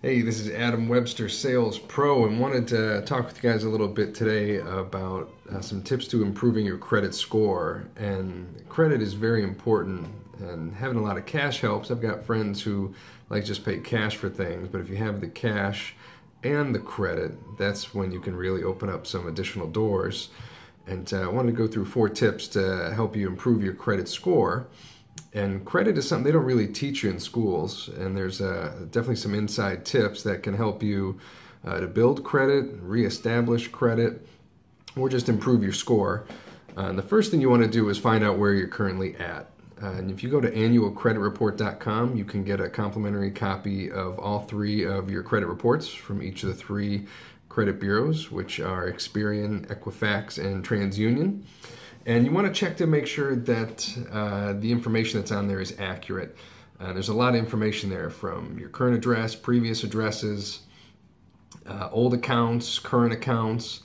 Hey, this is Adam Webster, Sales Pro, and wanted to talk with you guys a little bit today about some tips to improving your credit score. And credit is very important, and having a lot of cash helps. I've got friends who like just pay cash for things, but if you have the cash and the credit, that's when you can really open up some additional doors. And I wanted to go through 4 tips to help you improve your credit score. And credit is something they don't really teach you in schools, and there's definitely some inside tips that can help you to build credit, reestablish credit, or just improve your score. And the first thing you want to do is find out where you're currently at. And if you go to annualcreditreport.com, you can get a complimentary copy of all 3 of your credit reports from each of the 3 credit bureaus, which are Experian, Equifax, and TransUnion. And you want to check to make sure that the information that's on there is accurate. There's a lot of information there from your current address, previous addresses, old accounts, current accounts,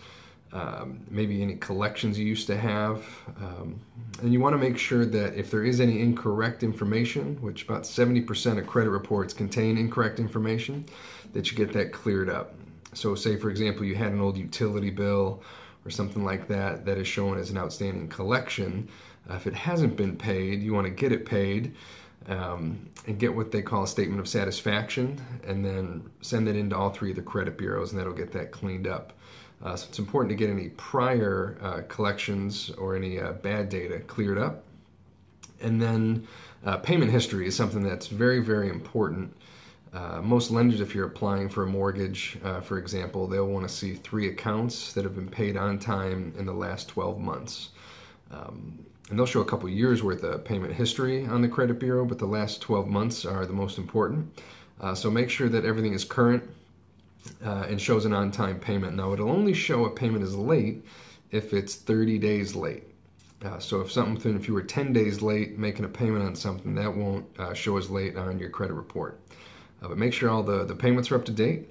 maybe any collections you used to have. And you want to make sure that if there is any incorrect information, which about 70% of credit reports contain incorrect information, that you get that cleared up. So say, for example, you had an old utility bill or something like that that is shown as an outstanding collection. If it hasn't been paid, you want to get it paid and get what they call a statement of satisfaction, and then send it into all 3 of the credit bureaus, and that'll get that cleaned up. So it's important to get any prior collections or any bad data cleared up. And then payment history is something that's very, very important. Most lenders, if you're applying for a mortgage, for example, they'll want to see 3 accounts that have been paid on time in the last 12 months. And they'll show a couple years worth of payment history on the credit bureau, but the last 12 months are the most important. So make sure that everything is current and shows an on-time payment. Now, it'll only show a payment is late if it's 30 days late. So if you were 10 days late making a payment on something, that won't show as late on your credit report. But make sure all the payments are up to date.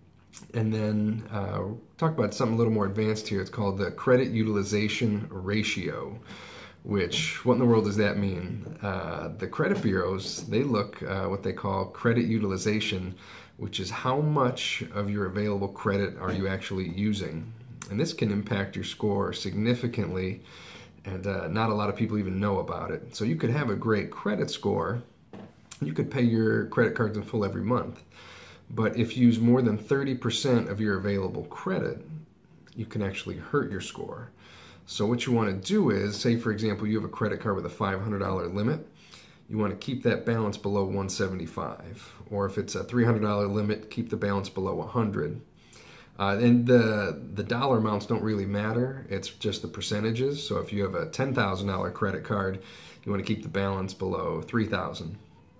And then talk about something a little more advanced here. It's called the credit utilization ratio, which, what in the world does that mean? The credit bureaus, they look what they call credit utilization, which is how much of your available credit are you actually using. And this can impact your score significantly, and not a lot of people even know about it. So you could have a great credit score. You could pay your credit cards in full every month, but if you use more than 30% of your available credit, you can actually hurt your score. So what you want to do is, say for example, you have a credit card with a $500 limit, you want to keep that balance below $175. Or if it's a $300 limit, keep the balance below $100. And the dollar amounts don't really matter, it's just the percentages. So if you have a $10,000 credit card, you want to keep the balance below $3,000.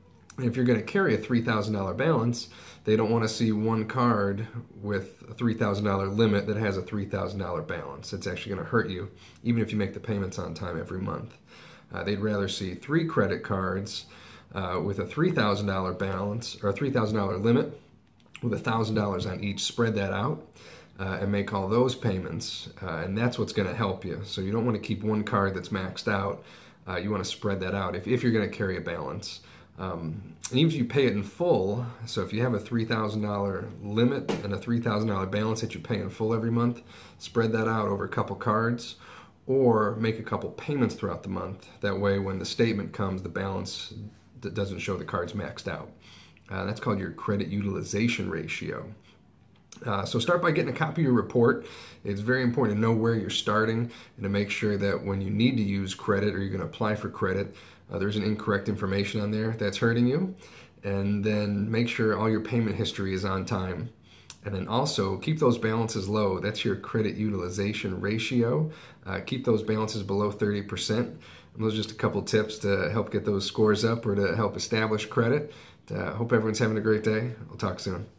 If you're going to carry a $3,000 balance, they don't want to see one card with a $3,000 limit that has a $3,000 balance. It's actually going to hurt you, even if you make the payments on time every month. They'd rather see 3 credit cards with a $3,000 balance or a $3,000 limit with $1,000 on each. Spread that out and make all those payments, and that's what's going to help you. So you don't want to keep one card that's maxed out. You want to spread that out if you're going to carry a balance. And even if you pay it in full, so if you have a $3,000 limit and a $3,000 balance that you pay in full every month, spread that out over a couple cards or make a couple payments throughout the month. That way when the statement comes, the balance that doesn't show the cards maxed out. That's called your credit utilization ratio. So start by getting a copy of your report. It's very important to know where you're starting and to make sure that when you need to use credit or you're going to apply for credit, there's an incorrect information on there that's hurting you. And then make sure all your payment history is on time. And then also keep those balances low. That's your credit utilization ratio. Keep those balances below 30%. And those are just a couple tips to help get those scores up or to help establish credit. Hope everyone's having a great day. We'll talk soon.